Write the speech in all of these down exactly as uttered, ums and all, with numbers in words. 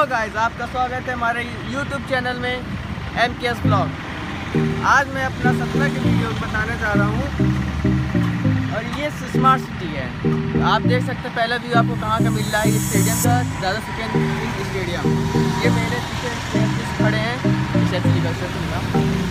Hello guys, आपका स्वागत है हमारे यूट्यूब चैनल में एम के एस ब्लॉग। आज मैं अपना सपना की वीडियो बताने जा रहा हूँ और ये स्मार्ट सिटी है। आप देख सकते हैं पहला व्यू आपको कहाँ का मिल रहा है, ये स्टेडियम का ज़्यादा सेकेंड स्टेडियम। ये मेरे पीछे खड़े हैं स्टैचू का स्टैचू का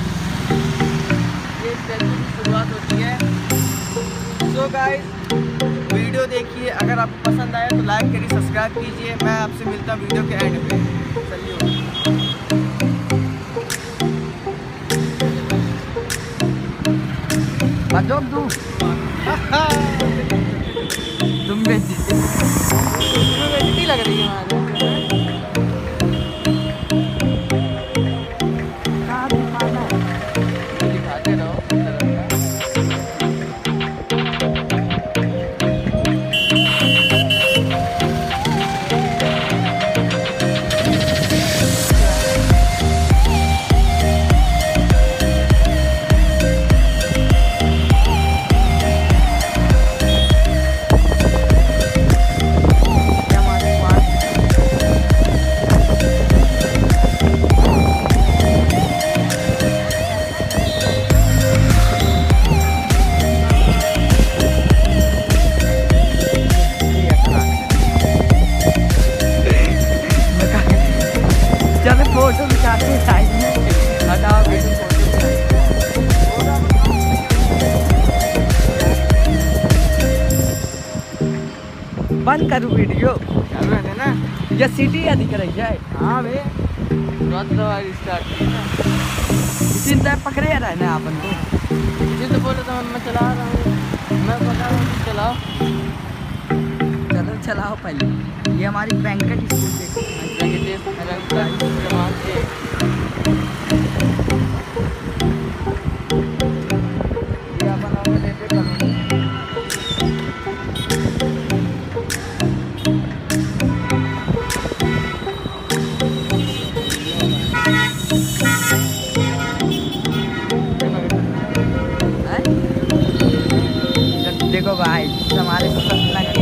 ये स्टैचू की शुरुआत होती है। सो गाइस वीडियो देखिए, अगर आपको पसंद आया तो लाइक करिए, सब्सक्राइब कीजिए। मैं आपसे मिलता हूँ वीडियो के एंड पे। चलिए बजो तू तुम बेटी तुम्हें बेटी लग रही है हमारे दिखाते रहो। फोटो खिंचाते हैं साइड में, हटाओ वीडियो बंद करूँ वीडियो चालू है ना। ये सिटी या दिख रही है। हाँ भे स्टार्ट इसी तरह पकड़े रहा है ना अपन को। इसी तो बोले तो मैं चला रहा हूँ, मैं बता रहा हूँ चलाओ। चलो चलाओ पहले। ये हमारी बैंकट स्कूल देखो भाई हमारे सपना का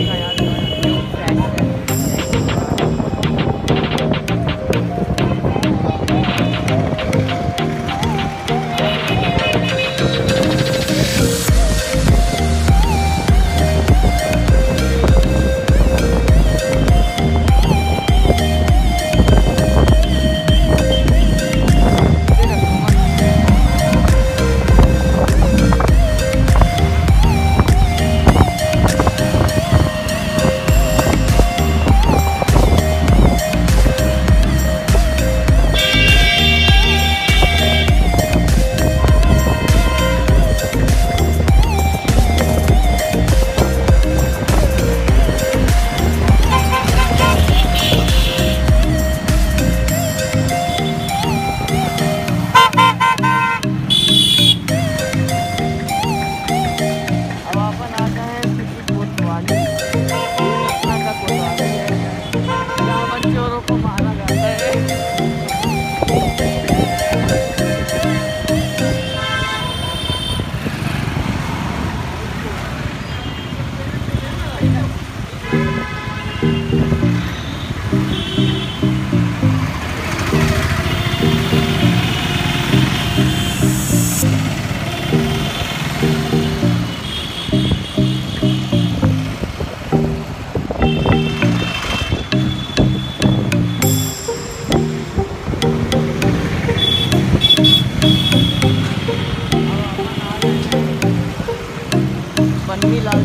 लाल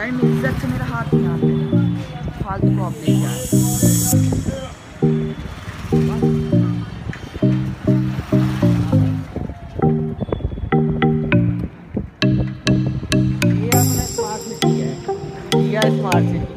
भाई मेरी इज्जत से मेरा हाथ नहीं आते फालतू को आप ले जाए। ये अपने स्मार्ट सिटी है, ये स्मार्ट सिटी।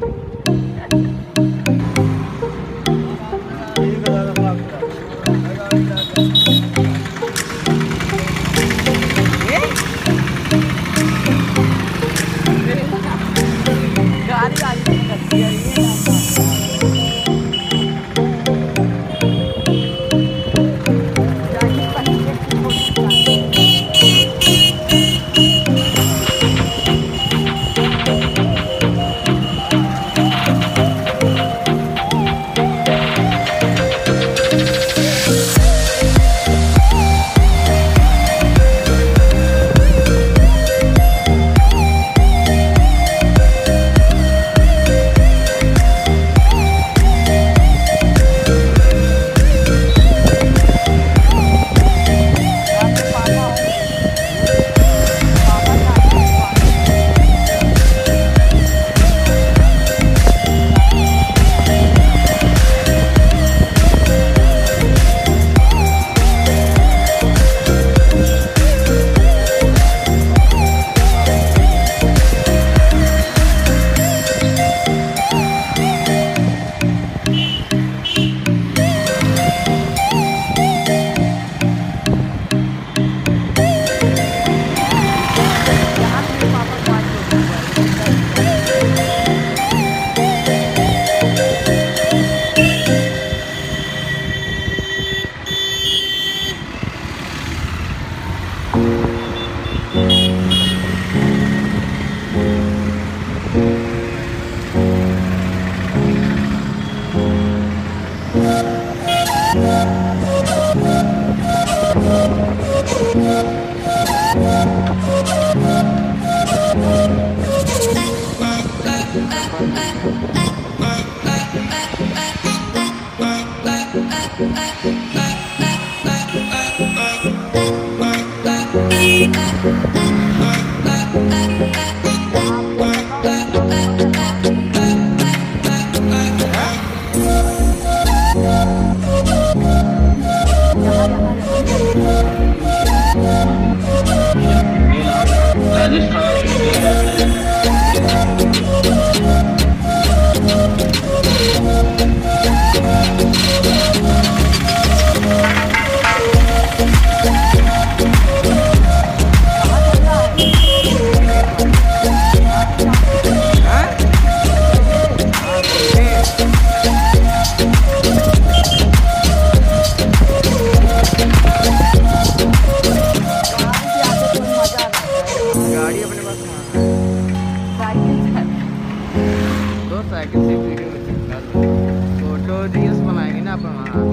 साइकिल से वीडियो निकाल फोटो रील्स बनाएंगे ना अपन वहाँ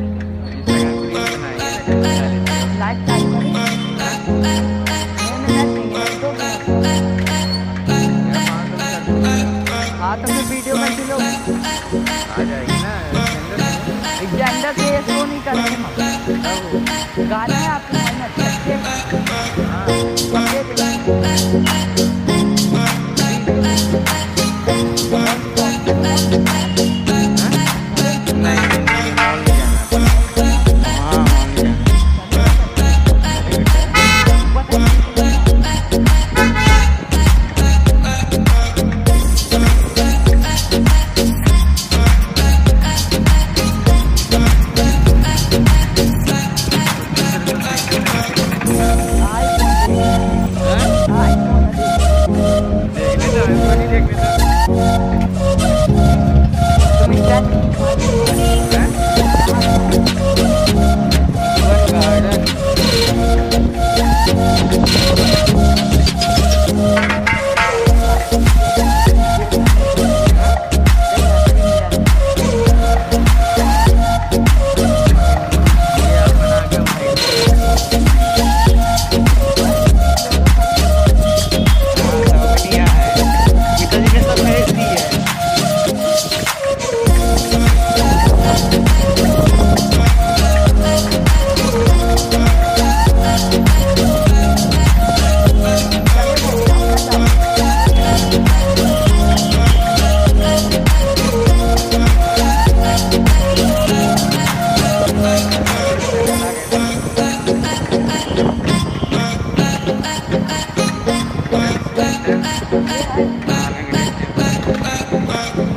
हाँ तो फिर वीडियो में चलो आ जाएगी ना। जेंडर से ये शो नहीं करेंगे गाने हैं आपके मन में अच्छे पिताजी ने सब खरीद दी है।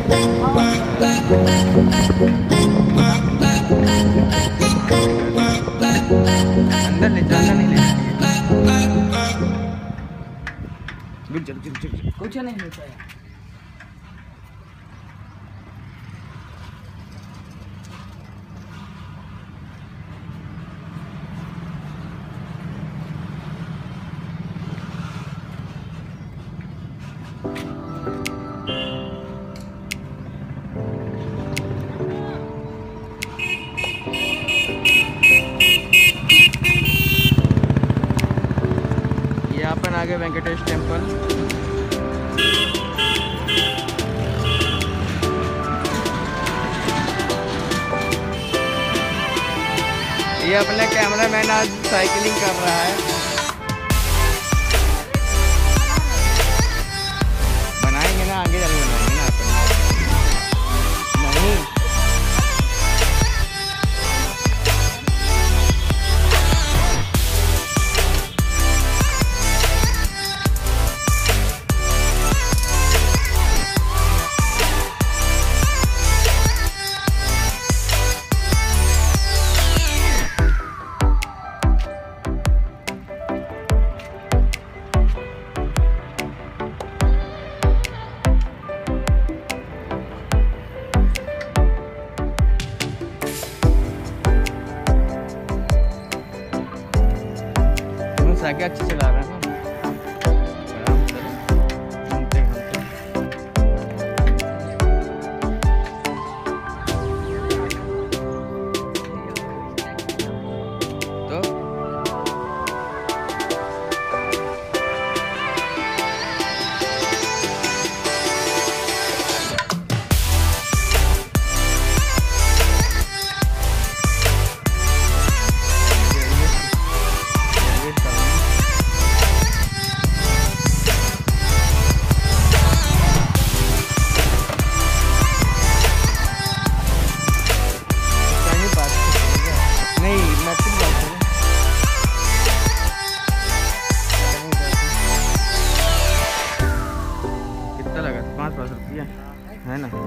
अंदर ले जाना नहीं ले चल चल चल कुछ नहीं होता है। अपन आगे वेंकटेश टेम्पल। ये अपने कैमरामैन आज साइकिलिंग कर रहा है। बनाएंगे ना आगे जाके बनाएंगे ना अपन। नहीं आगे अच्छे चला रहा है ना। घूमते घूमते तो पाँच पाँच रुपया है ना।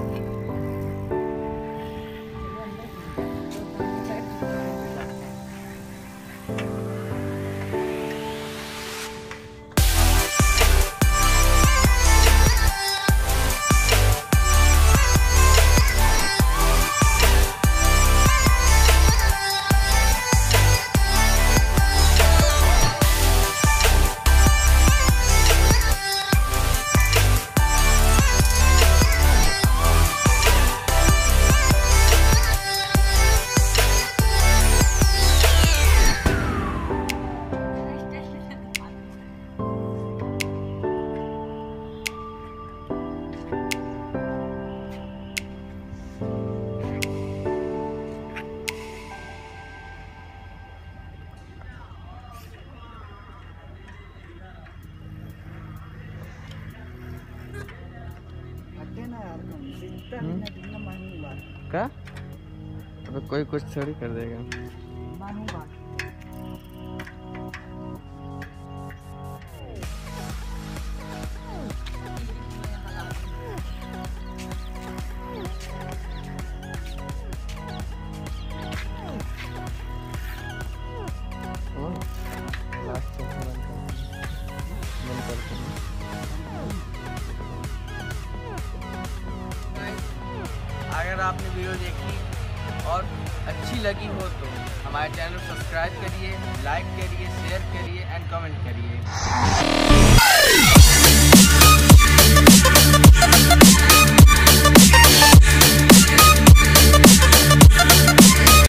क्या? अबे कोई कुछ थोड़ी कर देगा। अगर आपने वीडियो देखी और अच्छी लगी हो तो हमारे चैनल को सब्सक्राइब करिए, लाइक करिए, शेयर करिए एंड कमेंट करिए।